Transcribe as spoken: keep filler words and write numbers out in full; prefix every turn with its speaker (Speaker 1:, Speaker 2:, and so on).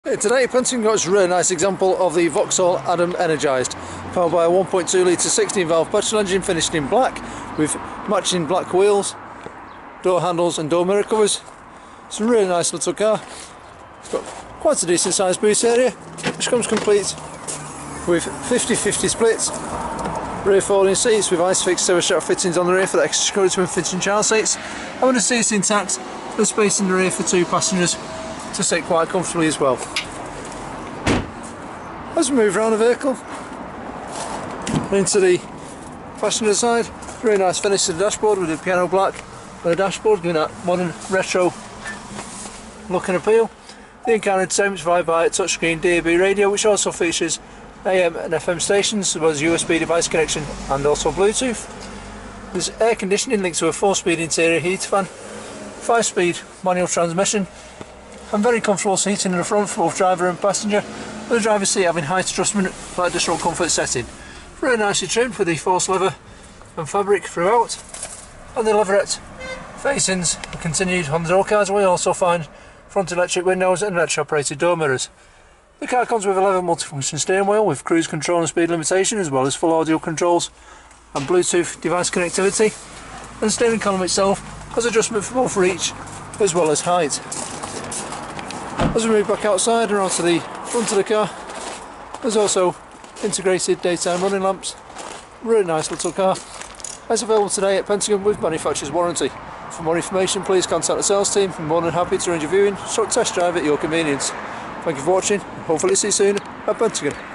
Speaker 1: Hey, today Pentagon got us a really nice example of the Vauxhall Adam Energised, powered by a one point two litre sixteen valve petrol engine finished in black with matching black wheels, door handles and door mirror covers. It's a really nice little car. It's got quite a decent sized boot area, which comes complete with fifty fifty splits, rear folding seats with Isofix Seven fittings on the rear for the extra security when fitting child seats, and with the seats intact, there's space in the rear for two passengers to sit quite comfortably as well. As we move around the vehicle into the passenger side, really nice finish to the dashboard with the piano black on the dashboard, giving that modern retro look and appeal. The in-car entertainment is provided by a touchscreen D A B radio, which also features A M and F M stations, as well as U S B device connection and also Bluetooth. There's air conditioning linked to a four speed interior heat fan, five speed manual transmission, and very comfortable seating in the front for both driver and passenger, with the driver's seat having height adjustment for additional comfort setting. Really nicely trimmed with the false leather and fabric throughout, and the leatherette facings are continued on the door cards, where we also find front electric windows and electric operated door mirrors. The car comes with a leather multifunction steering wheel with cruise control and speed limitation, as well as full audio controls and Bluetooth device connectivity, and the steering column itself has adjustment for both reach as well as height. As we move back outside and onto the front of the car, there's also integrated daytime running lamps. Really nice little car. It's available today at Pentagon with manufacturer's warranty. For more information, please contact the sales team. I'm more than happy to arrange a viewing, so test drive at your convenience. Thank you for watching, and hopefully see you soon at Pentagon.